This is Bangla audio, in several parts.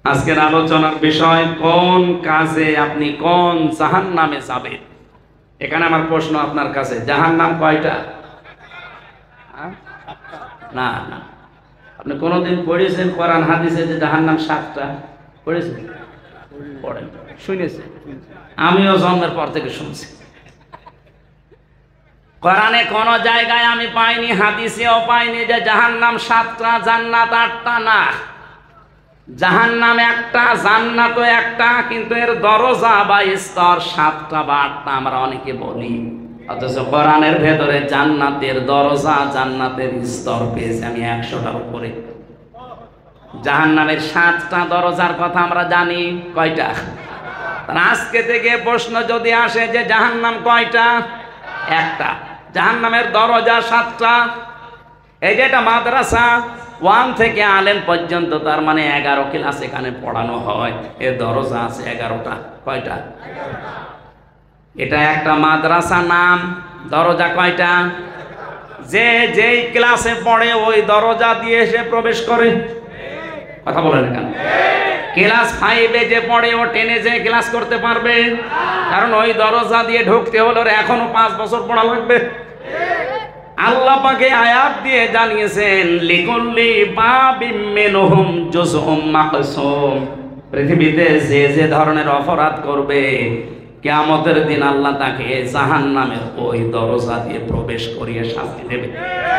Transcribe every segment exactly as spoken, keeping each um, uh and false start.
আজকের আলোচনার বিষয় কোন কাজে আপনি কোন জাহান্নামে যাবেন। এখানে আমার প্রশ্ন আপনার কাছে, জাহান্নাম কয়টা? না না, আপনি কোনোদিন পড়েছেন কোরআন হাদিসে যে জাহান্নাম সাতটা? পড়েছেন? পড়েন, শুনেছেন? আমিও জন্মের পর থেকে শুনছি। কোরআনে কোন জায়গায় আমি পাইনি, হাদিসেও পাইনি যে জাহান্নাম সাতটা জান্নাত আটটা। না, জাহান্নাম একটা, জান্নাতও একটা, কিন্তু এর দরজা বা স্তর সাতটা বা আটটা আমরা অনেকে বলি। অথচ কোরআনের ভেতরে জান্নাতের দরজা, জান্নাতের স্তর পেয়েছি আমি একশোটার উপরে। জাহান্নামের সাতটা দরজার কথা আমরা জানি, কয়টা? আজকে থেকে প্রশ্ন যদি আসে যে জাহান্নাম কয়টা? একটা। জাহান্নামের দরজা সাতটা। এই যে এটা মাদ্রাসা, ওয়ান থেকে আলেম পর্যন্ত, তার মানে এগারো ক্লাস এখানে পড়ানো হয়। এর দরজা আছে এগারোটা। কয়টা? এটা একটা মাদ্রাসা নাম, দরজা কয়টা? যে যেই ক্লাসে পড়ে ওই দরজা দিয়ে সে প্রবেশ করে। কথা বলেন কেন? ক্লাস ফাইভে যে পড়ে ও টেনে যে ক্লাস করতে পারবে? কারণ ওই দরজা দিয়ে ঢুকতে হলে এখনো পাঁচ বছর পড়া লাগবে। আল্লাহ পাকে আয়াত দিয়ে জানিয়েছেন, লিকুল্লি বাবিম মিনহুম জুজউম মাকসুম। পৃথিবীতে যে যে ধরনের অপরাধ করবে, কিয়ামতের দিন আল্লাহ তাকে জাহান্নামের ওই দরজা দিয়ে প্রবেশ করিয়ে শাস্তি দেবে।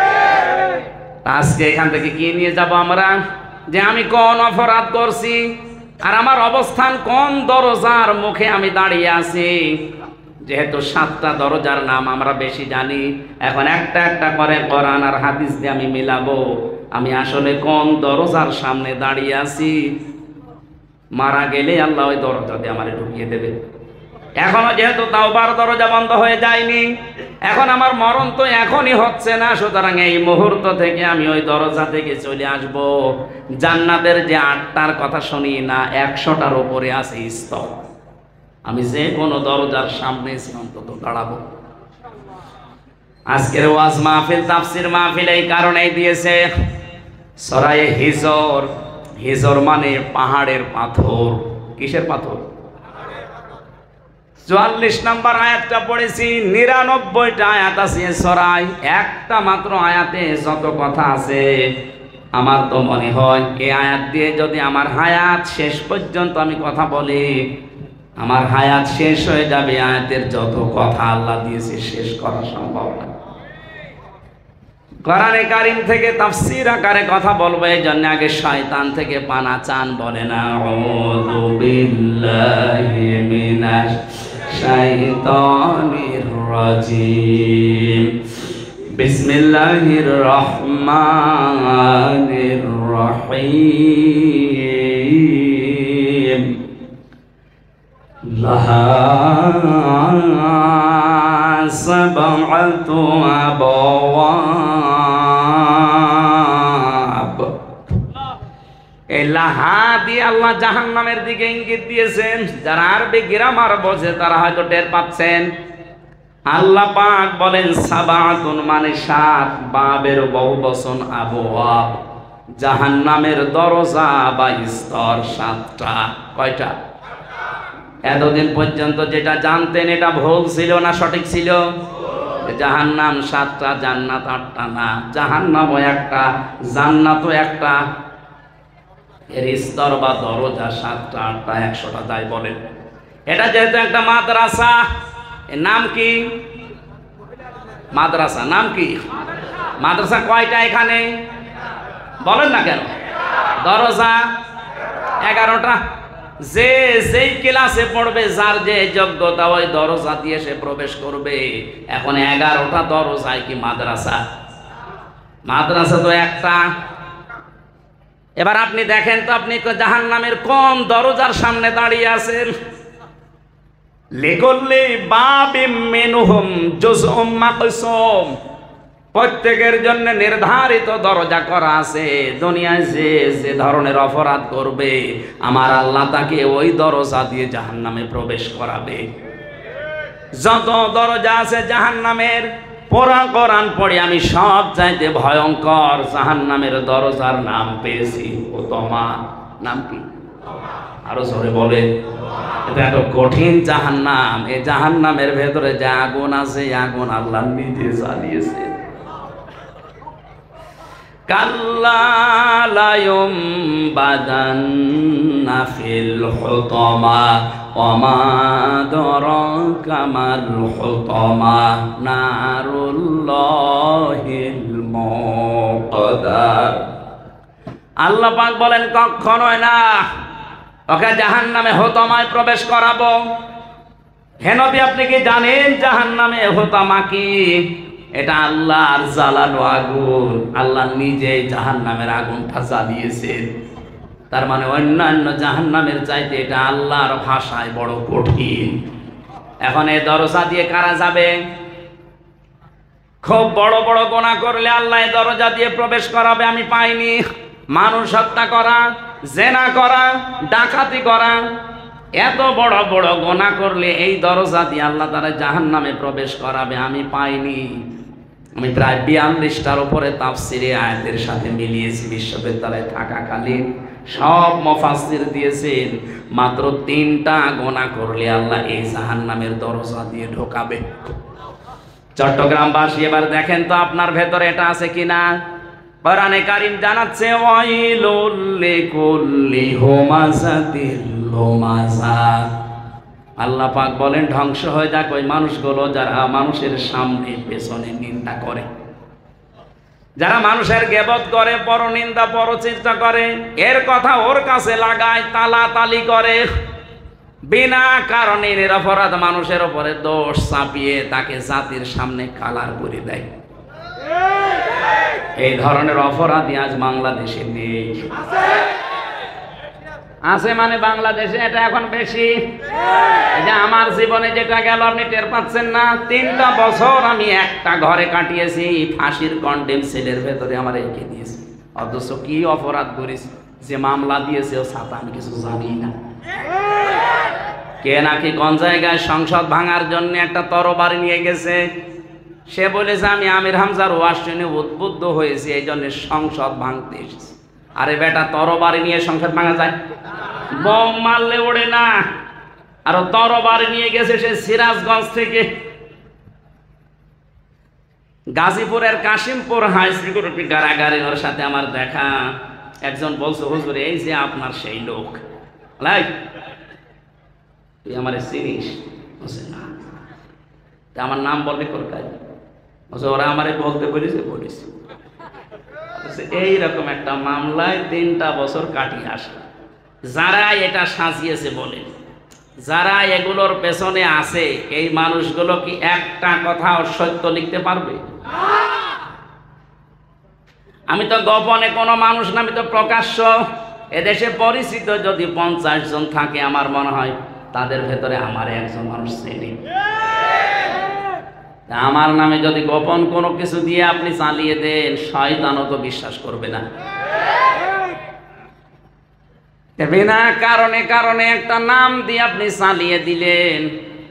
আজকে এখান থেকে কি নিয়ে যাব আমরা? যে আমি কোন অপরাধ করছি আর আমার অবস্থান কোন দরজার মুখে আমি দাঁড়িয়ে আছি। যেহেতু সাতটা দরজার নাম আমরা বেশি জানি, এখন একটা একটা করে কোরআন আর হাদিস দিয়ে আমি মিলাবো আমি আসলে কোন দরজার সামনে দাঁড়িয়ে আছি। মারা গেলে আল্লাহ ওই দরজা দিয়ে আমারে ঢুকিয়ে দেবে। এখনো যেহেতু তাওবার দরজা বন্ধ হয়ে যায়নি, এখন আমার মরণ তো এখনই হচ্ছে না, সুতরাং এই মুহূর্ত থেকে আমি ওই দরজা থেকে চলে আসব। জান্নাতের যে আটটার কথা শুনি না, একশোটার উপরে আছে স্তর। আমি যে কোনো দরজার সামনে অন্তত দাঁড়াবো। আজকের ওয়াজ মাহফিল, তাফসির মাহফিল এই কারণেই দিয়েছে সূরা হিজর। হিজর মানে পাহাড়ের পাথর। কিসের পাথর? চুয়াল্লিশ নম্বর আয়াতটা পড়েছি, নিরানব্বইটা আয়াত আছে সূরায়, একটা মাত্র আয়াতে যত কথা আছে। আমার তো মনে হয় এই আয়াত দিয়ে যদি আমার হায়াত শেষ পর্যন্ত আমি কথা বলি, আমার হায়াত শেষ হয়ে যাবে। আয়াতের যত কথা আল্লাহ দিয়েছে শেষ করা সম্ভব না। কোরআনে কারীম থেকে তাফসীর আকারে কথা বলবো, এই জন্য আগে শয়তান থেকে পানা চান। বলেন আউযু বিল্লাহি মিনাশ শাইতানির রাজিম, বিসমিল্লাহির রহমানির রহিম। লাহা সাবআতু আবওয়াব। এই লাহা দিয়ে আল্লাহ জাহান্নামের দিকে ইঙ্গিত দিয়েছেন। যারা আরবি গ্রামার বোঝে তারা হয়তো টের পাচ্ছেন। আল্লাহ পাক বলেন সাবআতুন মানে সাত, বাবের বহুবচন আবওয়াব। জাহান্নামের দরজা বা স্তর সাতটা। কয়টা? এতদিন পর্যন্ত যেটা জানতেন এটা ভুল ছিল না সঠিক ছিল? জাহান্নাম সাতটা, জান্নাত আটটা না। জাহান্নামও একটা, জান্নাতও একটা। এর স্তর বা দরজা সাতটা, আটটা, একশোটা যাই বলেন। এটা যেহেতু একটা মাদ্রাসা, এর নাম কি? মাদ্রাসা। নাম কি? মাদ্রাসা কয়টা এখানে? বলেন না কেন? দরজা এগারোটা। যে যেই ক্লাসে পড়বে, যার যে যোগ্যতা, ওই দরজা দিয়ে সে প্রবেশ করবে। এখন এগারোটা দরজায় কি মাদ্রাসা? মাদ্রাসা তো একটা। এবার আপনি দেখেন তো, আপনি জাহান্নামের কোন দরজার সামনে দাঁড়িয়ে আছেন? লিকুল্লি বাবিম মিনহুম জুজউম মাকসুম। প্রত্যেকের জন্য নির্ধারিত দরজা করা আছে। দুনিয়ায় যে যে ধরনের অপরাধ করবে, আমার আল্লাহ তাকে ওই দরজা দিয়ে জাহান্নামে প্রবেশ করাবে। যত দরজা আছে জাহান্নামের, পুরা কোরআন পড়ে আমি সব চাইতে ভয়ঙ্কর জাহান্নামের দরজার নাম পেয়েছি উতমা। নাম কি? আরো জোরে বলে। এটা এত কঠিন জাহান্নাম, এই জাহান্নামের ভেতরে যে আগুন আছে, আগুন আল্লাহ নিজে জ্বালিয়েছে। কাল্লা লা ইউমবাদান্না ফিল হুতামা ওয়া মা আদরাকা মাল হুতামা নারুল্লাহিল মুকাদ্দা। আল্লাহ পাক বলেন কখনোই না ওকে জাহান্নামে হুতামায় প্রবেশ করাবো। হে নবী, আপনি কি জানেন জাহান্নামে হুতামা কি? এটা আল্লাহর জ্বালানো আগুন, আল্লাহ নিজেই জাহান্নামের আগুনটা জ্বালিয়েছেন। তার মানে অন্যান্য জাহান্নামের চাইতে এটা আল্লাহর ভাষায় বড় কঠিন। এখন এই দরজা দিয়ে কারা যাবে? খুব বড় বড় গুনাহ করলে আল্লাহ এই দরজা দিয়ে প্রবেশ করাবে। আমি পাইনি। মানুষ হত্যা করা, জেনা করা, ডাকাতি করা, এত বড় বড় গুনাহ করলে এই দরজা দিয়ে আল্লাহ তারা জাহান্নামে প্রবেশ করাবে আমি পাইনি। আমি প্রায় বিয়াল্লিশটার উপরে তাফসিরে আয়াতের সাথে মিলিয়েছি বিশ্ববিদ্যালয়ে থাকাকালীন। সব মুফাসসির দিয়েছেন মাত্র তিনটা গুনাহ করলে আল্লাহ এই জাহান্নামের দরজা দিয়ে ঢোকাবে। চট্টগ্রামবাসী এবার দেখেন তো আপনার ভেতরে এটা আছে কিনা। কোরআনে কারীম জানাচ্ছে ওয়াইলুল লিকুল্লি হুমাযাতিল লুমাযা। আল্লাহ পাক বলেন ধ্বংস হয়ে যাক ওই মানুষগুলো যারা মানুষের সামনে পেছনে নিন্দা করে, যারা মানুষের গীবত করে, পরনিন্দা পরচর্চা করে, এর কথা ওর কাছে লাগায়, তালাতালি করে, বিনা কারণে নিরপরাধ মানুষের উপরে দোষ চাপিয়ে তাকে জাতির সামনে কালার করে দেয়। এই ধরনের অপরাধী আজ বাংলাদেশে নেই। আছে মানে বাংলাদেশে এটা এখন বেশি। এই যে আমার জীবনে যেটা গেল আপনি টের পাচ্ছেন না। তিনটা বছর আমি একটা ঘরে কাটিয়েছি, ফাঁসির কন্ডেম সেলের ভেতরে আমার রেখে দিয়েছি। অথচ কি অপরাধ করেছি, যে মামলা দিয়েছে ও সাথে আমি কিছু জানি না। কে নাকি কোন জায়গায় সংসদ ভাঙার জন্য একটা তরবারি নিয়ে গেছে, সে বলেছে আমি আমির হামজার ওয়াজ শুনে উদ্বুদ্ধ হয়েছি এই জন্য সংসদ ভাঙতে এসেছি। আরে বেটা, তরবারি নিয়ে সংসদ ভাঙা যায়? বোম মারলে ওড়ে না। আর তরবারি নিয়ে গেছে সে সিরাজগঞ্জ থেকে। গাজীপুরের কাশিমপুর হাই সিকিউরিটি কারাগারে ওর সাথে আমার দেখা। একজন বলছে হুজুর এই যে আপনার সেই লোক, লাই তুই আমার চিনিস? বলছে না। তা আমার নাম বলবে কোন কাজ? বলছে ওরা আমারে বলতে বলেছে বলেছে। এইরকম একটা মামলায় তিনটা বছর কাটিয়ে আসে। যারা এটা সাজিয়েছে বলে, যারা এগুলোর পেছনে আছে, এই মানুষগুলো কি একটা কথা সত্য লিখতে পারবে? আমি তো গোপনে কোনো মানুষ না, আমি তো প্রকাশ্য। এদেশে পরিচিত যদি পঞ্চাশ জন থাকে আমার মনে হয় তাদের ভেতরে আমার একজন মানুষ চেনে। আমার নামে যদি গোপন কোনো কিছু দিয়ে আপনি চালিয়ে দেন, শয়তানও তো বিশ্বাস করবে না। বিনা কারণে কারণে একটা নাম দিয়ে আপনি চালিয়ে দিলেন,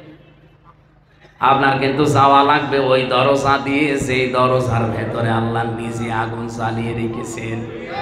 আপনার কিন্তু যাওয়া লাগবে ওই দরজা দিয়ে, সেই দরজার ভেতরে আল্লাহ নিজে আগুন জ্বালিয়ে রেখেছেন।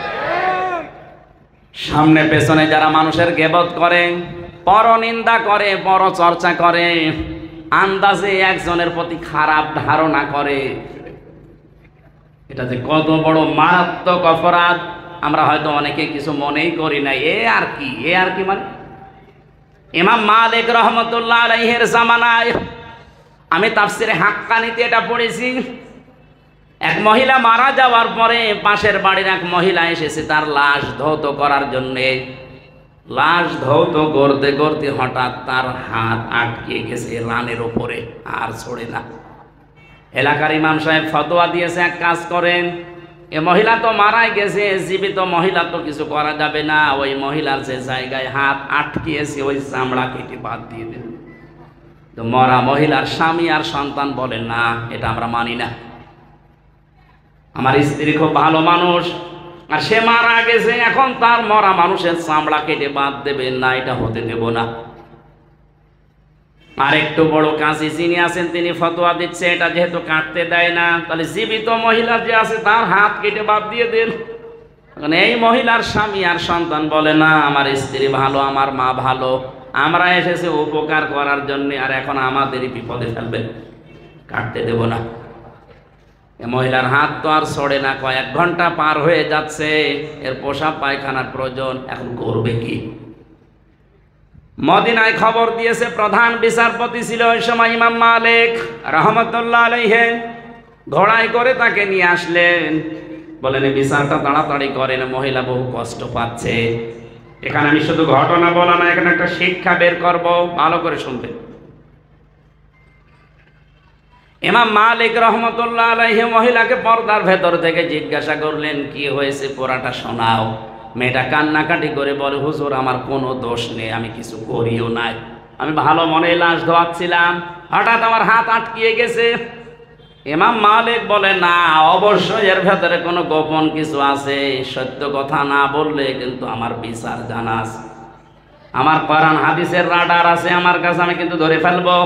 সামনে পেছনে যারা মানুষের গীবত করে, পরনিন্দা করে, পরচর্চা করে, আন্দাজে একজনের প্রতি খারাপ ধারণা করে, এটা যে কত বড় মারাত্মক অপরাধ আমরা হয়তো অনেকে কিছু মনেই করি না। এ আর কি, এ আর কি মানে ইমাম মালিক রহমতুল্লাহ আলাইহির জামানায় আমি তাফসিরে হাক্কানিতে এটা পড়েছি। এক মহিলা মারা যাওয়ার পরে পাশের বাড়ির এক মহিলা এসেছে তার লাশ ধৌত করার জন্যে। লাশ ধৌত করতে করতে হঠাৎ তার হাত আটকে গেছে রানের ওপরে, আর ছড়ে না। এলাকার ইমাম সাহেব ফতোয়া দিয়েছে এক কাজ করেন, এ মহিলা তো মারাই গেছে, জীবিত মহিলা তো কিছু করা যাবে না, ওই মহিলার যে জায়গায় হাত আটকিয়েছে ওই চামড়া কেটে বাদ দিয়ে দেন। তো মরা মহিলার স্বামী আর সন্তান বলেন না, এটা আমরা মানি না। আমার স্ত্রী খুব ভালো মানুষ, আর সে মারা গেছে, এখন তার মরা মানুষের চামড়া কেটে বাদ দেবেন না, এটা হতে দেব না। আর একটু বড় কাজী যিনি আছেন তিনি ফতোয়া দিচ্ছে এটা যেহেতু কাটতে দেয় না, তাহলে জীবিত মহিলা যে আছে তার হাত কেটে বাদ দিয়ে দেন। এই মহিলার স্বামী আর সন্তান বলে না আমার স্ত্রী ভালো, আমার মা ভালো, আমরা এসেছি উপকার করার জন্য, আর এখন আমাদেরই বিপদে ফেলবে, কাটতে দেব না। এ মহিলার হাত তো আর ছড়ে না, কয়েক ঘন্টা পার হয়ে যাচ্ছে, এর পোশাক পায়খানার প্রয়োজন, এখন করবে কি? মদিনায় খবর দিয়েছে, প্রধান বিচারপতি ছিল ওই সময় ইমাম মালিক রহমতুল্লাহ আলাইহি, ঘোড়ায় করে তাকে নিয়ে আসলেন, বলেন বিচারটা তাড়াতাড়ি করেন, মহিলা বহু কষ্ট পাচ্ছে। এখানে আমি শুধু ঘটনা বলা না, এখানে একটা শিক্ষা বের করব, ভালো করে শুনবেন। ইমাম মালিক রহমতুল্লাহ আলাইহি মহিলাকে পর্দার ভেতর থেকে জিজ্ঞাসা করলেন, কি হয়েছে পুরাটা শোনাও। মেয়েটা কান্নাকাটি করে বলে, হুজুর আমার কোনো দোষ নেই, আমি কিছু করিও নাই, আমি ভালো মনে লাশ ধোয়াচ্ছিলাম, হঠাৎ আমার হাত আটকিয়ে গেছে। ইমাম মালিক বলে, না অবশ্যই এর ভেতরে কোনো গোপন কিছু আছে, সত্য কথা না বললে কিন্তু আমার বিচার জানা আছে, আমার কোরআন হাদিসের রাডার আছে আমার কাছে, আমি কিন্তু ধরে ফেলবো।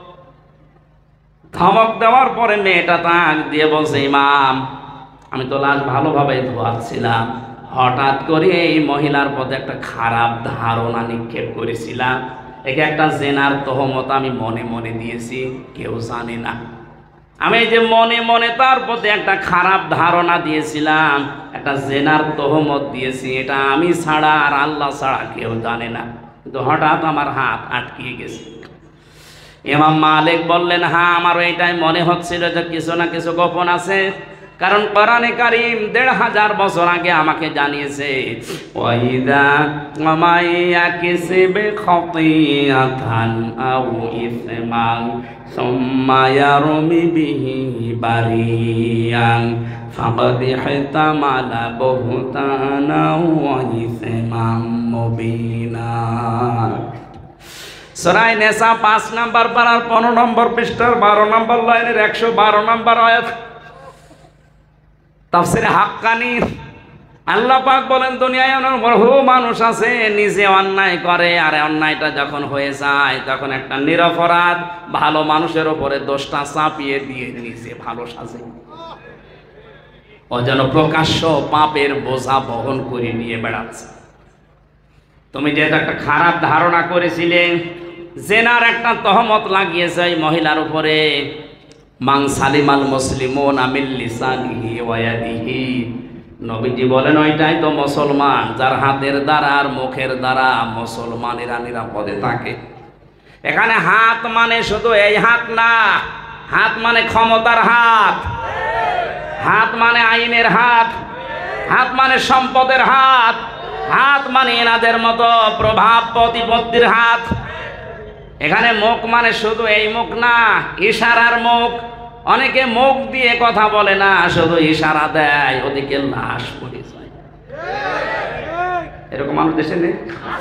ধমক দেওয়ার পরে মেয়েটা তাক দিয়ে বলছে, ইমাম আমি তো লাশ ভালোভাবে ধোয়াচ্ছিলাম, হঠাৎ করে এই মহিলার প্রতি একটা খারাপ ধারণা নিক্ষেপ করেছিলাম, একে একটা জেনার তহমত আমি মনে মনে দিয়েছি, কেউ জানে না, আমি যে মনে মনে তার প্রতি একটা খারাপ ধারণা দিয়েছিলাম, একটা জেনার তহমত দিয়েছি, এটা আমি ছাড়া আর আল্লাহ ছাড়া কেউ জানে না, কিন্তু হঠাৎ আমার হাত আটকিয়ে গেছে। ইমাম মালিক বললেন, হ্যাঁ আমারও এটাই মনে হচ্ছিল যে কিছু না কিছু গোপন আছে, কারণ কোরআনে কারীম দেড় হাজার বছর আগে আমাকে জানিয়েছে, ওয়াইদা মাইয়া কিসবে খাতিয়াতান আও ইসমান সুম্মা ইয়ারমি বিহি বারিয়ান ফাকাদ ইহতামালা বুহতানা ওয়া ইসমান মুবিনা। সূরা নিসা পাঁচ নম্বর পারার পনেরো নম্বর পৃষ্ঠার বারো নম্বর লাইনের একশো বারো নম্বর আয়াত, তাফসীরে হাক্কানি। আল্লাহ পাক বলেন, দুনিয়ায় বহু মানুষ আছে নিজে অন্যায় করে, আর অন্যায়টা যখন হয়ে যায় তখন একটা নিরপরাধ ভালো মানুষের উপরে দোষটা চাপিয়ে দিয়ে নিজে ভালো সাজে, ও যেন প্রকাশ্য পাপের বোঝা বহন করে নিয়ে বেড়াচ্ছে। তুমি যেটা একটা খারাপ ধারণা করেছিলে, জেনার একটা তহমত লাগিয়েছে এই মহিলার উপরে, মান সালিমাল মুসলিমুনা মিন লিসানিহি ওয়া ইয়াদিহি, নবীজি বলেন ওইটাই তো মুসলমান, যার হাতের দ্বারা আর মুখের দ্বারা মুসলমানেরা নিরাপদে থাকে। এখানে হাত মানে শুধু এই হাত না, হাত মানে ক্ষমতার হাত, হাত মানে আইনের হাত, হাত মানে সম্পদের হাত, হাত মানে এনাদের মতো প্রভাব প্রতিপত্তির হাত। এখানে মুখ মানে শুধু এই মুখ না, ইশারার মুখ। অনেকে মুখ দিয়ে কথা বলে না, শুধু ইশারা দেয়, ওদিকে লাশ পড়ে যায়। এরকম মানুষ দেশে নেই?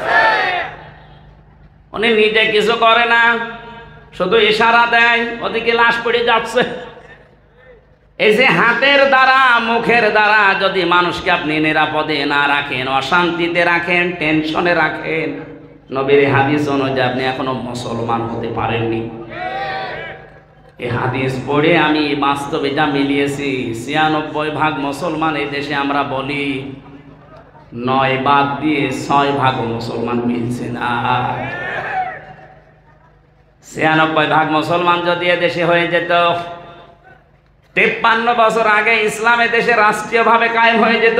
উনি নিজে কিছু করে না, শুধু ইশারা দেয়, ওদিকে লাশ পড়ে যাচ্ছে। এই যে হাতের দ্বারা মুখের দ্বারা যদি মানুষকে আপনি নিরাপদে না রাখেন, অশান্তিতে রাখেন, টেনশনে রাখেন, নবীর হাদিস অনুযায়ী আপনি এখনো মুসলমান হতে পারেননি। এই হাদিস পড়ে আমি বাস্তবে যা মিলিয়েছি, ছিয়ানব্বই ভাগ মুসলমান এই দেশে আমরা বলি, নয় বাদ দিয়ে ছয় ভাগ মুসলমান মিলছে না। ছিয়ানব্বই ভাগ মুসলমান যদি এ দেশে হয়ে যেত, তেপ্পান্ন বছর আগে ইসলামে দেশে রাষ্ট্রীয়ভাবে কায়েম হয়ে যেত।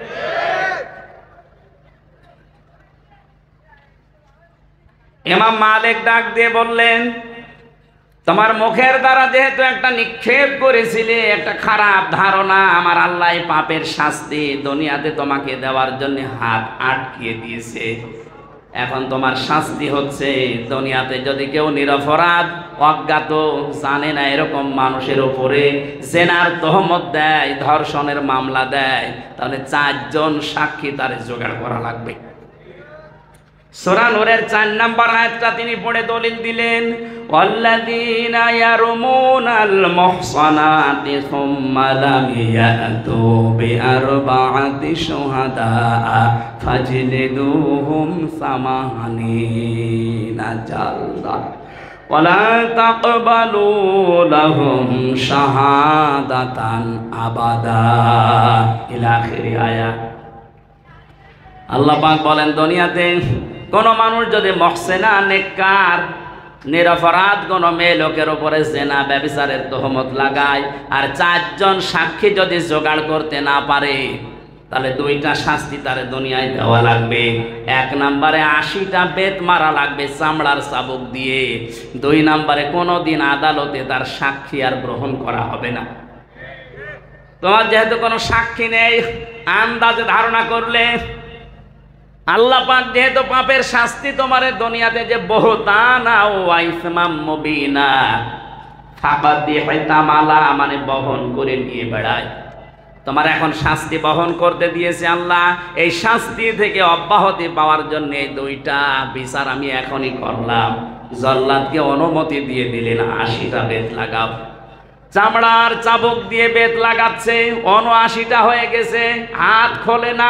ইমাম মালিক ডাক দিয়ে বললেন, তোমার মুখের দ্বারা যেহেতু একটা নিক্ষেপ করেছিলে, একটা খারাপ ধারণা, আমার আল্লাহ পাপের শাস্তি দুনিয়াতে তোমাকে দেওয়ার জন্য হাত আটকিয়ে দিয়েছে। এখন তোমার শাস্তি হচ্ছে, দুনিয়াতে যদি কেউ নিরপরাধ অজ্ঞাত জানে না এরকম মানুষের উপরে জেনার তহমত দেয়, ধর্ষণের মামলা দেয়, তাহলে চারজন সাক্ষী তার জোগাড় করা লাগবে। সূরা নূরের চার নম্বর আয়াতটা তিনি পড়ে দলিল দিলেন, ওয়াল্লাযীনা ইয়ারমুনাল মুহসানাতি সুম্মা লাম ইয়াতু বিআরবা'তি শুহাদা ফাজলিদুহুম সামানিনা জালদা ওয়ালা তাকবালু লাহুম শাহাদাতান আবাদা ইলা আখিরি আয়াত। আল্লাহ পাক বলেন দুনিয়াতে কোন মানুষ যদি মহসেনা নেককার নিরপরাধ কোন মেয়ে লোকের উপরে জেনা ব্যভিচারের তহমত লাগায় আর চারজন সাক্ষী যদি জোগাড় করতে না পারে তাহলে দুইটা শাস্তি তার দুনিয়ায় দেওয়া লাগবে। এক নম্বরে আশিটা বেত মারা লাগবে চামড়ার চাবুক দিয়ে। দুই নম্বরে কোনোদিন আদালতে তার সাক্ষী আর গ্রহণ করা হবে না। তোমার যেহেতু কোনো সাক্ষী নেই, আন্দাজে ধারণা করলে আল্লাহ পাক যেহেতু পাপের শাস্তি তোমারে দুনিয়াতে যে বহুতানা ও ইসমাম মুবিনা ফাকাদ দিহতামালা মানে বহন করে নিয়ে বেড়ায়, তোমার এখন শাস্তি বহন করতে দিয়েছে আল্লাহ। এই শাস্তি থেকে অব্যাহতি পাওয়ার জন্য এই দুইটা বিচার আমি এখনই করলাম। জল্লাদকে অনুমতি দিয়ে দিলেন আশিটা বেত লাগাও। চামড়ার চাবুক দিয়ে বেত লাগাচ্ছে, উনআশিটা হয়ে গেছে, হাত খোলে না।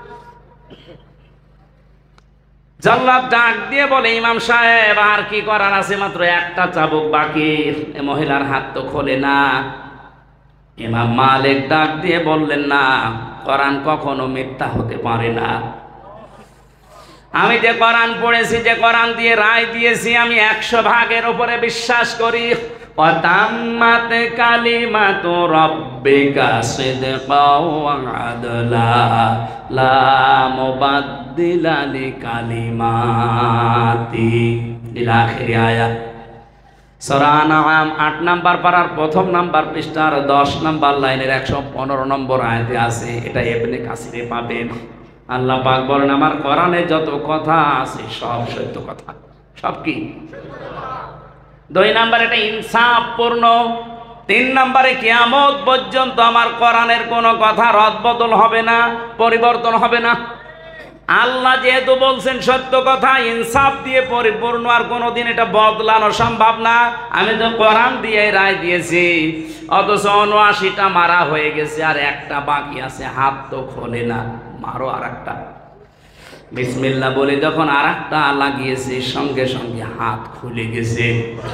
জল্লাদ ডাক দিয়ে বলে ইমাম সাহেব আর কি করার আছে, মাত্র একটা চাবুক বাকি, মহিলার হাত তো খোলে না। ইমাম মালিক ডাক দিয়ে বললেন না, কোরআন কখনো মিথ্যা হতে পারে না। আমি যে কোরআন পড়েছি, যে কোরআন দিয়ে রায় দিয়েছি, আমি একশো ভাগের উপরে বিশ্বাস করি। ওয়াতাম্মাত কালিমাতু রাব্বিকা সিদকাও ওয়া আদলা লা মুবাদদিলা লিকালিমাতি ইলা আখির আয়াত। সূরা আনআম আট নাম্বার পারার প্রথম নাম্বার পৃষ্ঠার দশ নাম্বার লাইনের একশো পনেরো নম্বর আয়াতে আছে। এটা ইবনে কাসিরে পাবেন। আল্লাহ পাক বলেন আমার কোরআনে যত কথা আছে সব সত্য কথা। সব কি? দুই নাম্বার এটা ইনসাফ পূর্ণ। তিন নাম্বারে কিয়ামত পর্যন্ত আমার কোরআনের কোনো কথা রদবদল হবে না, পরিবর্তন হবে না। আল্লাহ যেহেতু বলছেন সত্য কথা, ইনসাফ দিয়ে পরিপূর্ণ, আর কোনোদিন এটা বদলানো সম্ভব না। আমি তো কোরআন দিয়ে রায় দিয়েছি, অথচ উনআশিটা মারা হয়ে গেছে আর একটা বাকি আছে, হাত তো খোলে না। মারো আর একটা। বিসমিল্লাহ বলে যখন আর একটা লাগিয়েছে, সঙ্গে সঙ্গে হাত খুলে গেছে।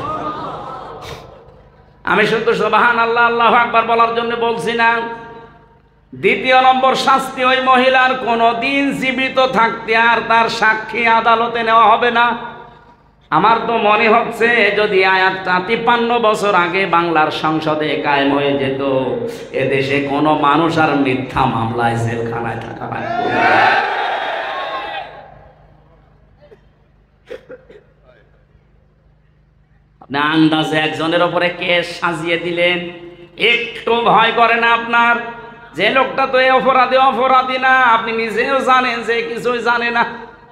আমি শুধু সুবহান আল্লাহ আল্লাহু আকবার বলার জন্য বলছি না। দ্বিতীয় নম্বর শাস্তি, ওই মহিলার কোনোদিন জীবিত থাকতে আর তার সাক্ষী আদালতে নেওয়া হবে না। আমার তো মনে হচ্ছে যদি আয়াতটা তিপ্পান্ন বছর আগে বাংলার সংসদে কায়েম হয়ে যেত, এদেশে কোনো মানুষ আর মিথ্যা মামলায় জেলখানায় থাকা লাগবে না। আপনি আন্দাজে একজনের উপরে কেস সাজিয়ে দিলেন, একটু ভয় করে না আপনার? যে লোকটা তো এই অপরাধী অপরাধী না, আপনি নিজেও জানেন যে কিছুই জানে না।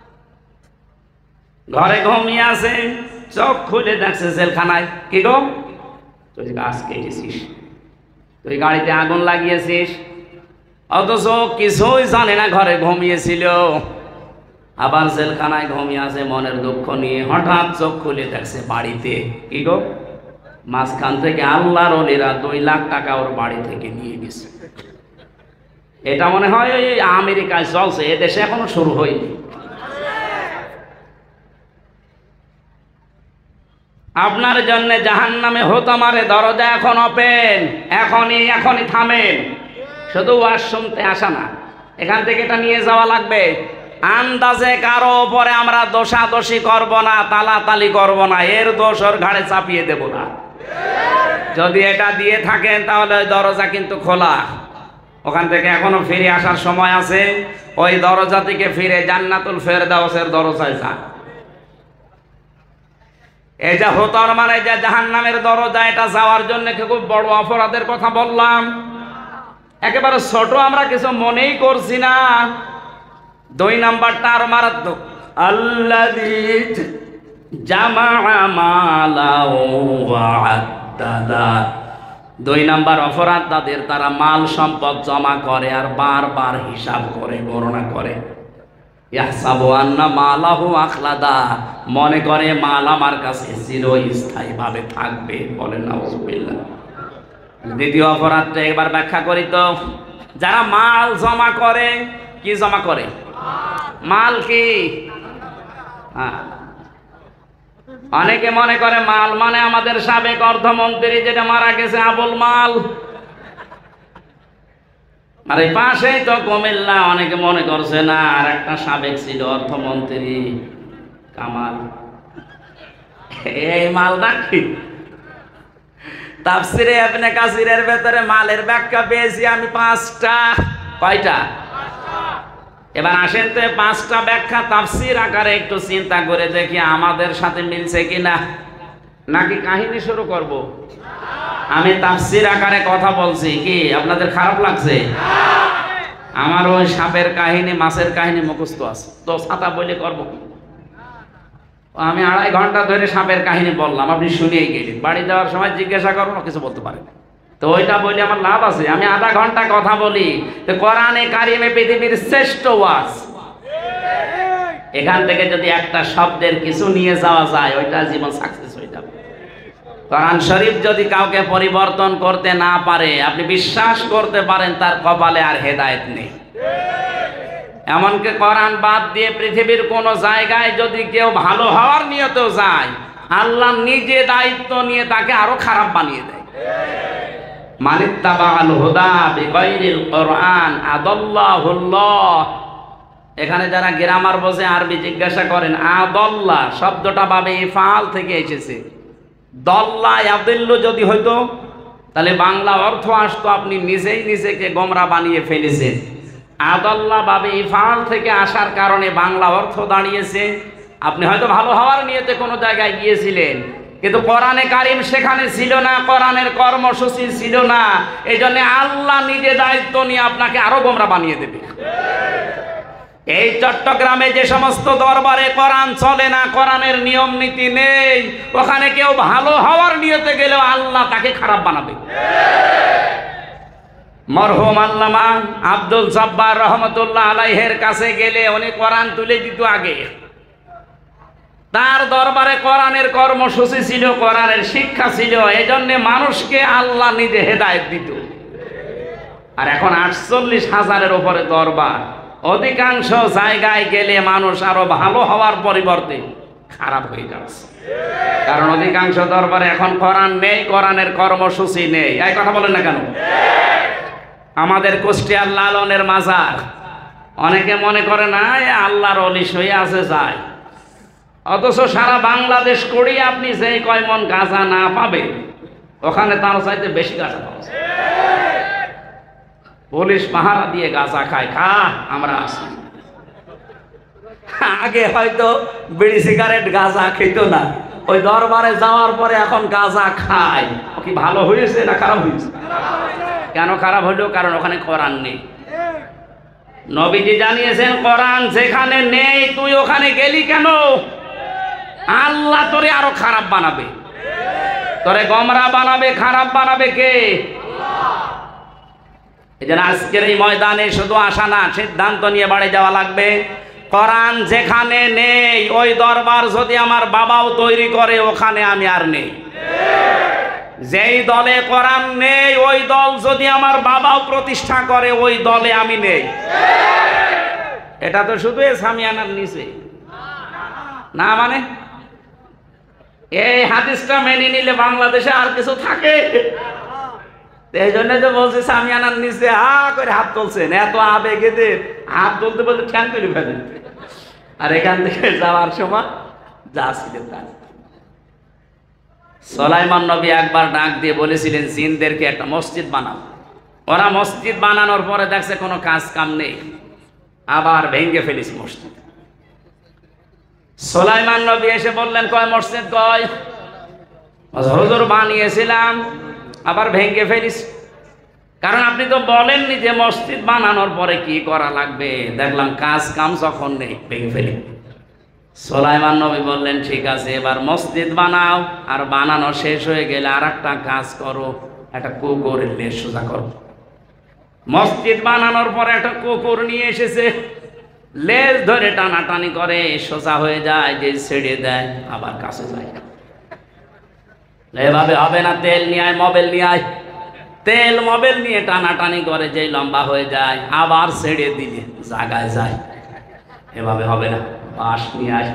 ঘরে ঘুমিয়ে আছে, চোখ খুলে দেখছে জেলখানায়। কি গো, তুই গাছ কেটেছিস, তুই গাড়িতে আগুন লাগিয়েছিস, অথচ কিছুই জানে না, ঘরে ঘুমিয়েছিল। আবার জেলখানায় ঘুমিয়ে আছে মনের দুঃখ নিয়ে, হঠাৎ চোখ খুলে দেখছে বাড়িতে। কি গো, মাঝখান থেকে আল্লাহর ওলিরা দুই লাখ টাকা ওর বাড়ি থেকে নিয়ে গেছে। এটা মনে হয় ওই আমেরিকায় চলছে, এদেশে এখনো শুরু হয়নি। আপনার জন্য জাহান্নামে হোতামারে দরজা এখন ওপেন, এখনই এখনই থামেন। শুধু ওয়াজ শুনতে আসা না, এখান থেকে এটা নিয়ে যাওয়া লাগবে। আন্দাজে কারো উপরে আমরা দোষাদোষি করব না, তালাতালি করব না, এর দোষ ওর ঘাড়ে চাপিয়ে দেব না। যদি এটা দিয়ে থাকেন তাহলে ওই দরজা কিন্তু খোলা, ওখান থেকে এখনো ফিরে আসার সময় আছে। ওই দরজা থেকে ফিরে জান্নাতুল ফেরদাউসের দরজায় যান। এই যে হোতার মানে যে জাহান্নামের দরজা, এটা যাওয়ার জন্য খুব বড় অপরাধের কথা বললাম, একেবারে ছোট আমরা কিছু মনেই করছি না। দুই নাম্বারটা আর মারাত্মক, আল্লাযী জামা মালাও ওয়া আদ্দাদা। দুই নাম্বার অপরাধ তাদের, তারা মাল সম্পদ জমা করে আর বারবার হিসাব করে, গণনা করে। ইয়াহসাবু আন্না মালাহু আখলাদা, মনে করে মাল আমার কাছে চিরস্থায়ীভাবে থাকবে। বলেন নাউযুবিল্লাহ। দ্বিতীয় অপরাধটা এবার ব্যাখ্যা করি তো। যারা মাল জমা করে, কি জমা করে? মাল কি? হ্যাঁ, অনেকে মনে করে মাল মানে আমাদের সাবেক অর্থমন্ত্রী যেটা মারা গেছে আবুল মাল। আর এই পাশেই তো কুমিল্লা, অনেকে মনে করছে না আর একটা সাবেক ছিল অর্থমন্ত্রী কামাল, এই মালটা কি তাফসিরে ইবনে কাসিরের ভেতরে মালের ব্যাখ্যা পেয়েছি আমি পাঁচটা। কয়টা? এবার আসেন তো পাঁচটা ব্যাখ্যা তাফসির আকারে একটু চিন্তা করে দেখি আমাদের সাথে মিলছে কিনা, নাকি কাহিনী শুরু করব? আমি তাফসির আকারে কথা বলছি, কি আপনাদের খারাপ লাগছে? আমার ওই সাপের কাহিনী মাছের কাহিনী মুখস্থ আছে, তো ছাতা বলে করবো কি? আমি আড়াই ঘন্টা ধরে সাপের কাহিনী বললাম, আপনি শুনিয়ে গেলেন, বাড়ি যাওয়ার সময় জিজ্ঞাসা করবো কিছু বলতে পারেন, তো ওইটা বলে আমার লাভ আছে? আমি আধা ঘন্টা কথা বলি, তো কোরআনে কারিমে পৃথিবীর শ্রেষ্ঠ ওয়াজ, এখান থেকে যদি একটা শব্দের কিছু নিয়ে যাওয়া যায় ওইটা জীবন সাকসেস হয়ে যাবে। কোরআন শরীফ যদি কাউকে পরিবর্তন করতে না পারে, আপনি বিশ্বাস করতে পারেন তার কপালে আর হেদায়েত নেই। এমনকি কোরআন বাদ দিয়ে পৃথিবীর কোন জায়গায় যদি কেউ ভালো হওয়ার নিয়তেও যায়, আল্লাহ নিজে দায়িত্ব নিয়ে তাকে আরো খারাপ বানিয়ে দেয়। মানিত্তাবাআল হুদা বিগাইরিল কোরআন আদাল্লাহুল্লাহ। এখানে যারা গ্রামার বোঝে আরবি জিজ্ঞাসা করেন, আদাল্লাহ শব্দটা বাবে ইফআল থেকে এসেছে। দল্লা ইয়াদিল্লু যদি হইতো তাহলে বাংলা অর্থ আসতো আপনি নিজেই নিজেকে গোমরা বানিয়ে ফেলেছেন। আদাল্লাহ বাবে ইফআল থেকে আসার কারণে বাংলা অর্থ দাঁড়িয়েছে আপনি হয়তো ভালো হওয়ার নিয়তে কোনো জায়গায় গিয়েছিলেন, কিন্তু কোরআনে কারিম সেখানে ছিল না, কোরআনের কর্মসূচি ছিল না, এই জন্য আল্লাহ নিজে দায়িত্ব নিয়ে আপনাকে আরো গোমরা বানিয়ে দেবে। এই চট্টগ্রামে যে সমস্ত দরবারে কোরআন চলে না, কোরআনের নিয়ম নীতি নেই, ওখানে কেউ ভালো হওয়ার নিয়তে গেলেও আল্লাহ তাকে খারাপ বানাবে। মরহুম আল্লামা আব্দুল জব্বার রহমতুল্লাহ আলাইহের কাছে গেলে উনি কোরআন তুলে দিত আগে। তার দরবারে কোরআনের কর্মসূচি ছিল, কোরআনের শিক্ষা ছিল, এই জন্য মানুষকে আল্লাহ নিজে হেদায়েত দিত। আর এখন আটচল্লিশ হাজারের উপরে দরবার, অধিকাংশ জায়গায় গেলে মানুষ আরো ভালো হওয়ার পরিবর্তে খারাপ হয়ে যাচ্ছে, কারণ অধিকাংশ দরবারে এখন কোরআন নেই, কোরআনের কর্মসূচি নেই। এই কথা বলেন না কেন? আমাদের কুষ্টিয়ার লালনের মাজার, অনেকে মনে করে না আল্লাহর ওলি শুয়ে আছে যায়, অথচ সারা বাংলাদেশ করিয়ে আপনি যেই কয় মন গাঁজা না পাবে, ওখানে তার চাইতে বেশি গাঁজা পাওয়া যায়। পুলিশ পাহারা দিয়ে গাঁজা খায়, খা আমরা আসি। আগে হয়তো বিড়ি সিগারেট গাঁজা খেত না, ওই দরবারে যাওয়ার পরে এখন গাঁজা খায়। কি ভালো হয়েছে না খারাপ হয়েছে? কেন খারাপ হলো? কারণ ওখানে কোরআন নেই। নবীজি জানিয়েছেন কোরআন যেখানে নেই তুই ওখানে গেলি কেন? আল্লাহ তোরে আরো খারাপ বানাবে, তোরে গোমরা বানাবে, খারাপ বানাবে কে? এই জন্য আজকের এই ময়দানে শুধু আসা না, সিদ্ধান্ত নিয়ে বাড়ি যাওয়া লাগবে। কোরআন যেখানে নেই ওই দরবার যদি আমার বাবাও তৈরি করে, ওখানে আমি আর নেই। যেই দলে কোরআন নেই ওই দল যদি আমার বাবাও প্রতিষ্ঠা করে, ওই দলে আমি নেই। এটা তো শুধু সামিয়ানার নিচে না, মানে এই হাদিসটা মেনে নিলে বাংলাদেশে আর কিছু থাকে? এই জন্য তো বলছে সামিয়ানার নিচে হা করে হাত তুলছেন, এত আবেগে হাত তুলতে বলতে ঠ্যাং তুলে ফেলেন। আর এখান থেকে যাওয়ার সময় যা ছিলেন তা। সুলাইমান নবী একবার ডাক দিয়ে বলেছিলেন জিনদেরকে একটা মসজিদ বানাও। ওরা মসজিদ বানানোর পরে দেখছে কোনো কাজ কাম নেই, আবার ভেঙে ফেলিস মসজিদ। সুলাইমান নবী এসে বললেন কয় মসজিদ? কয় হুজুর বানিয়েছিলাম, আবার ভেঙে ফেলিস। কারণ আপনি তো বলেননি যে মসজিদ বানানোর পরে কি করা লাগবে, দেখলাম কাজ কাম যখন নেই ভেঙে ফেলি। সুলাইমান নবী বললেন ঠিক আছে, এবার মসজিদ বানাও, আর বানানো শেষ হয়ে গেলে আর একটা কাজ করো, একটা কুকুরের লেজ সোজা করো। মসজিদ বানানোর পরে একটা কুকুর নিয়ে এসেছে, লেজ ধরে টানাটানি করে সোজা হয়ে যায়, যে ছেড়ে দেয় আবার কাছে যায়। এভাবে হবে না, তেল নিয়ে আয়, মোবাইল নিয়ে আয়। তেল মোবাইল নিয়ে টানাটানি করে, যেই লম্বা হয়ে যায় আবার ছেড়ে দিলে জায়গায় যায়। এভাবে হবে না, বাঁশ নিয়ে আয়,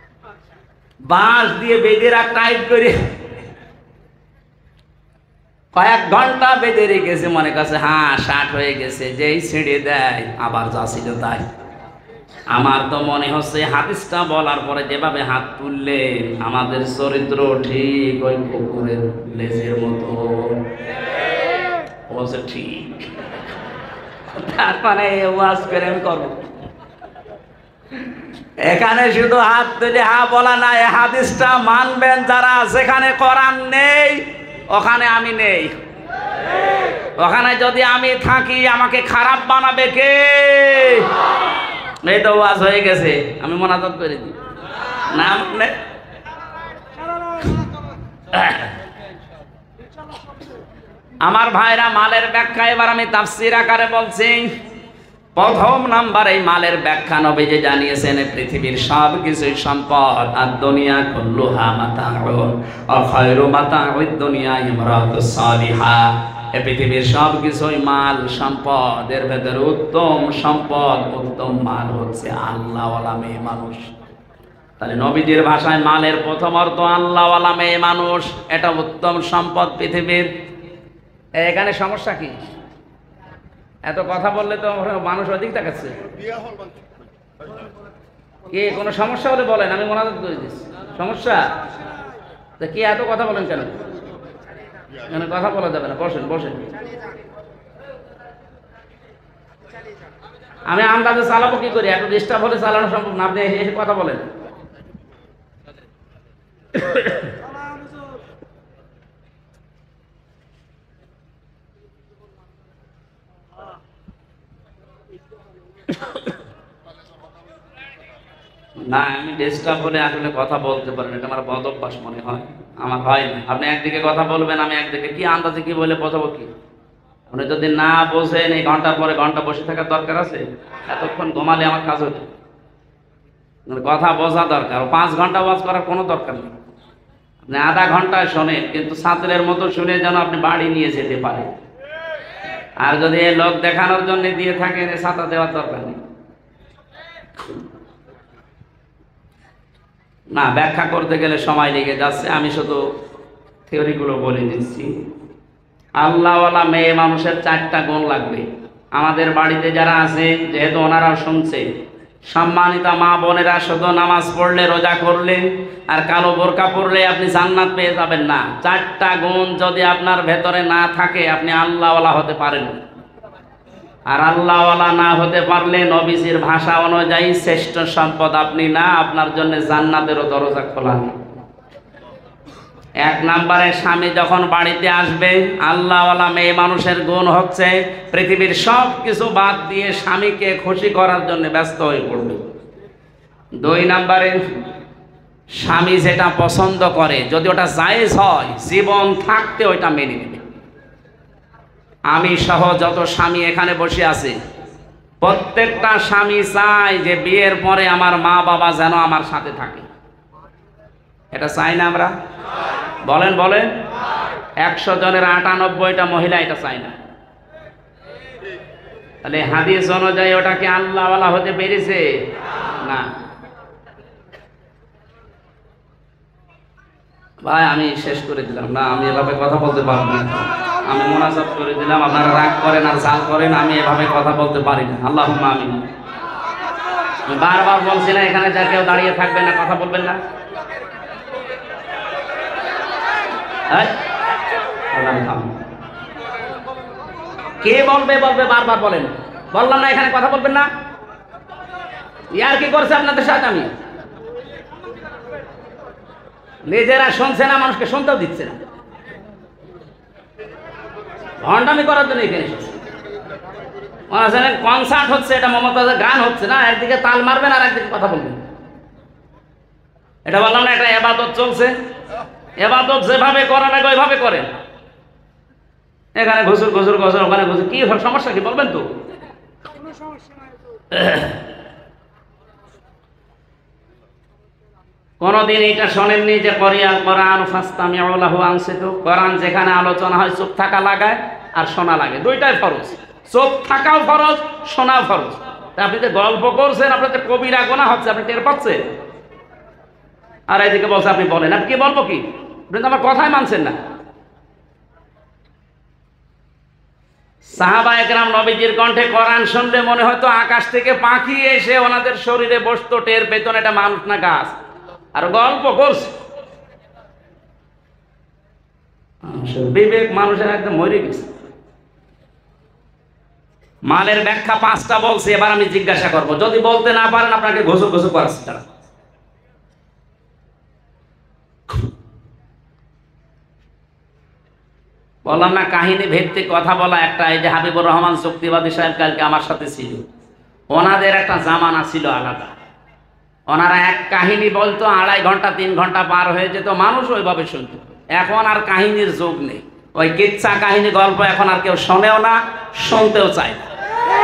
বাঁশ দিয়ে বেঁধে রাখ টাইট করে। কয়েক ঘন্টা বেঁধে রেখেছে, মনে কাছে হ্যাঁ ষাট হয়ে গেছে, যেই ছিঁড়ে দেয় আবার যা ছিল তাই। আমার তো মনে হচ্ছে হাদিসটা বলার পরে যেভাবে হাত তুললে আমাদের চরিত্র ঠিক ওই কুকুরের লেজের মতো। বলছে ঠিক, তার মানে ওয়াজ করে আমি করবো। এখানে শুধু হাত তুলে হা বলা নাই, হাদিসটা মানবেন যারা। যেখানে কোরআন নেই ওখানে আমি নেই। ওখানে যদি আমি থাকি আমাকে খারাপ বানাবে কে? এই তো ওয়াজ হয়ে গেছে, আমি মোনাজাত করে দিই না মানে। আমার ভাইরা, মালের ব্যাখ্যা এবার আমি তাফসীর আকারে বলছি। প্রথম নাম্বার, এই মালের ব্যাখ্যা নবীজি জানিয়েছেন পৃথিবীর সব কিছুই সম্পদ। আর দুনিয়া কুল্লুহা মাতাউন ওয়া খায়রু মাতাউদ দুনিয়া ইমরাতুস সালিহা। এই পৃথিবীর সব কিছুই মাল সম্পদ, এর ভেতরে উত্তম সম্পদ, উত্তম মাল হচ্ছে আল্লাহওয়ালা মেয়ে মানুষ। তাহলে নবীজির ভাষায় মালের প্রথম অর্থ আল্লাহওয়ালা মেয়ে মানুষ, এটা উত্তম সম্পদ পৃথিবীর। এখানে সমস্যা কি? এত কথা বললে তো মানুষ অধিক দেখাচ্ছে। কি কোনো সমস্যা হলে বলেন, আমি মোনাজাত করে দিচ্ছি। সমস্যা তো কি? এত কথা বলেন কেন? এখানে কথা বলা যাবে না, বসেন বসেন। আমি আন্দাজে চালাবো কি করি? এত ডিস্টার্ব হলে চালানো সম্ভব না। আপনি এসে কথা বলেন। না, আমি ডিস্টার্ব হলে আসলে কথা বলতে পারেন, এটা আমার বদ অভ্যাস মনে হয়। আমার হয় না। আপনি একদিকে কথা বলবেন, আমি একদিকে। কি আন্দাজে কি বলে বোঝাবো কি? আপনি যদি না বোঝেন, এই ঘন্টার পরে ঘন্টা বসে থাকার দরকার আছে? এতক্ষণ ঘুমালে আমার কাজ হতো। কথা বোঝা দরকার। পাঁচ ঘন্টা ওয়াজ করার কোনো দরকার নেই। আপনি আধা ঘন্টায় শোনেন, কিন্তু ছাত্রের মতো শুনে যেন আপনি বাড়ি নিয়ে যেতে পারেন। আর যদি এই লোক দেখানোর জন্য দিয়ে থাকেন, ছাতা দেওয়ার দরকার নেই। না, ব্যাখ্যা করতে গেলে সময় লেগে যাচ্ছে, আমি শুধু থিওরিগুলো বলে দিচ্ছি। আল্লাহওয়ালা মেয়ে মানুষের চারটা গুণ লাগবে। আমাদের বাড়িতে যারা আছে, যেহেতু ওনারাও শুনছে, সম্মানিত মা বোনেরা, শুধু নামাজ পড়লে, রোজা করলে আর কালো বোরকা পড়লে আপনি জান্নাত পেয়ে যাবেন না। চারটা গুণ যদি আপনার ভেতরে না থাকে, আপনি আল্লাহওয়ালা হতে পারেন। আর আল্লাহওয়ালা না হতে পারলে নবীজির ভাষা অনুযায়ী শ্রেষ্ঠ সম্পদ আপনি না, আপনার জন্য জান্নাতেরও দরজা খোলা নেই। এক নম্বরে, স্বামী যখন বাড়িতে আসবে, আল্লাহওয়ালা মেয়ে মানুষের গুণ হচ্ছে পৃথিবীর সব কিছু বাদ দিয়ে স্বামীকে খুশি করার জন্য ব্যস্ত হয়ে পড়বে। দুই নম্বরে, স্বামী যেটা পছন্দ করে যদি ওটা জায়েজ হয়, জীবন থাকতে ওইটা মেনে নেবে। আমি সহ যত স্বামী এখানে বসে আছে, প্রত্যেকটা স্বামী চায় যে বিয়ের পরে আমার মা বাবা যেন আমার সাথে থাকে। এটা চাই না আমরা? বলেন বলেন। একশো জনের আটানব্বইটা মহিলা এটা চায় না। তাহলে হাদিস অনুযায়ী ওটাকে আল্লাহওয়ালা হতে পেরেছে না। ভাই, আমি শেষ করে দিলাম না, আমি এভাবে কথা বলতে পারবো না। আমি মোনাজাত করে দিলাম, আপনারা রাগ করেন আর জাল করেন, আমি এভাবে কথা বলতে পারি না। আল্লাহুম্মা আমিন। বারবার বলছি না, এখানে যা কেউ দাঁড়িয়ে থাকবেন না, কথা বলবেন না। কে বলবে বলবে, বারবার বলেন। বললাম না এখানে কথা বলবেন না। ইয়ার কি করছে আপনাদের সাথে? আমি নিজেরা শুনছে না, মানুষকে শুনতেও দিচ্ছে না। ভণ্ডামি করার জন্য এখানে এসেছে। কনসার্ট হচ্ছে, এটা মমতাজের গান হচ্ছে না, একদিকে তাল মারবেন আর একদিকে কথা বলবেন। এটা বললাম না, এটা ইবাদত চলছে। ইবাদত যেভাবে করা লাগে ওইভাবে করেন। এখানে ঘুষুর ঘুষুর ঘুষুর, ওখানে ঘুষুর, কি সমস্যা কি বলবেন তো? কোনদিন এটা শোনেননি যে কোরআন কোরআন ফাস্তামিউ লাহু আনসিতু? কোরআন যেখানে আলোচনা হয় চুপ থাকা লাগায় আর শোনা লাগে, দুইটাই ফরজ। চুপ থাকাও ফরজ, শোনাও ফরজ। তা আপনি যে গল্প করছেন, আপনার যে কবিরা গোনা হচ্ছে, আপনি টের পাচ্ছেন? আর এইদিকে বলছে আপনি বলেন। আপনি কি বলবো কি? আপনি তো আমার কথাই মানছেন না। সাহাবা একরাম নবীজির কণ্ঠে কোরআন শুনলে মনে হতো আকাশ থেকে পাখি এসে ওনাদের শরীরে বসতো, টের পেতন এটা মানুষ না গাছ। আর গল্প করছে, বিবেক মানুষের একদম মরে গেছে। মালের ব্যাখ্যা পাঁচটা বলছে, এবার আমি জিজ্ঞাসা করব, যদি বলতে না পারেন আপনাকে ঘোষক ঘোষক করাচ্ছি। তারা বললাম না কাহিনী ভিত্তিক কথা বলা একটা, এই যে হাবিবুর রহমান চুক্তিবাদী সাহেব কালকে আমার সাথে ছিল, ওনাদের একটা জামানা ছিল আলাদা। ওনারা এক কাহিনী বলতো, আড়াই ঘন্টা তিন ঘন্টা পার হয়ে যেত, মানুষ ওইভাবে শুনত। এখন আর কাহিনীর যুগ নেই, ওই কিচ্ছা কাহিনী গল্প এখন আর কেউ শোনেও না, শুনতেও চায় না।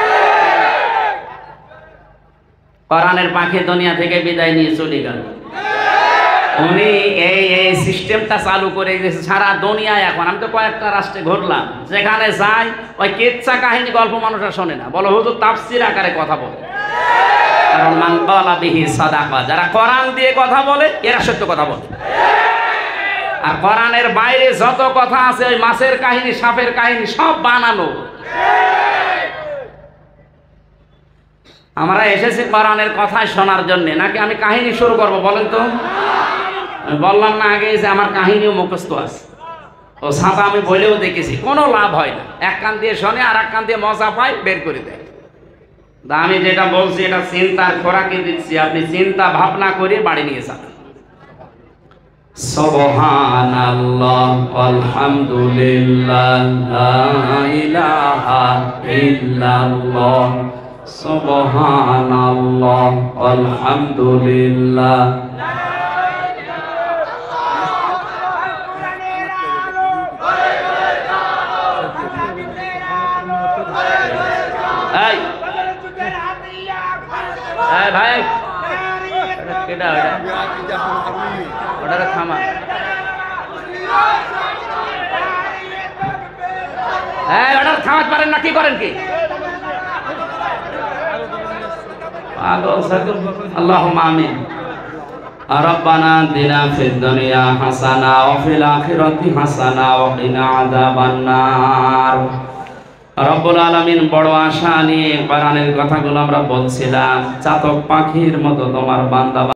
কোরআনের পাখি দুনিয়া থেকে বিদায় নিয়ে চলে গেল। উনি এই এই সিস্টেমটা চালু করে দিয়েছে সারা দুনিয়ায়। এখন আমি তো কয়েকটা রাষ্ট্রে ঘুরলাম, যেখানে যাই ওই কিচ্ছা কাহিনী গল্প মানুষরা শোনে না, বলো হুজুর তাফসীর আকারে কথা বলে। কারণ মান ক্বালা বিহি সাদাকা, যারা কোরআন দিয়ে কথা বলে এরা সত্য কথা বলে। আর কোরআনের বাইরে যত কথা আছে ওই মাছের কাহিনী, সাপের কাহিনী সব বানানো। আমরা এসেছি কোরআনের কথা শোনার জন্য, নাকি আমি কাহিনী শুরু করব বলেন তো? বললাম না আগে যে আমার কাহিনীও মুখস্থ আছে, ও ছাপা আমি বলেও দেখেছি, কোনো লাভ হয় না। এক কান দিয়ে শোনে আর এক কান দিয়ে মজা পায়, বের করে দেয়। আমি যেটা বলছি এটা চিন্তার খোরাকি দিচ্ছি, আপনি চিন্তা ভাবনা করে বাড়ি নিয়ে যাবেন। সুবহানাল্লাহ আলহামদুলিল্লাহ লা ইলাহা ইল্লাল্লাহ, সুবহানাল্লাহ আলহামদুলিল্লাহ। ভাই কেডা ওটা থামা, হ্যাঁ ওটা থামাতে পারেন না, কি করেন কি? আল্লাহুম্মা আমিন। রব্বানা আতিনা ফিদ দুনিয়া হাসানা ওয়া ফিল আখিরাতি হাসানা ওয়া কিনা আযাবান নার। রব্বুল আলামিন বড় আশা নিয়ে কোরআনের কথাগুলো আমরা বলছিলাম, চাতক পাখির মতো তোমার বান্দা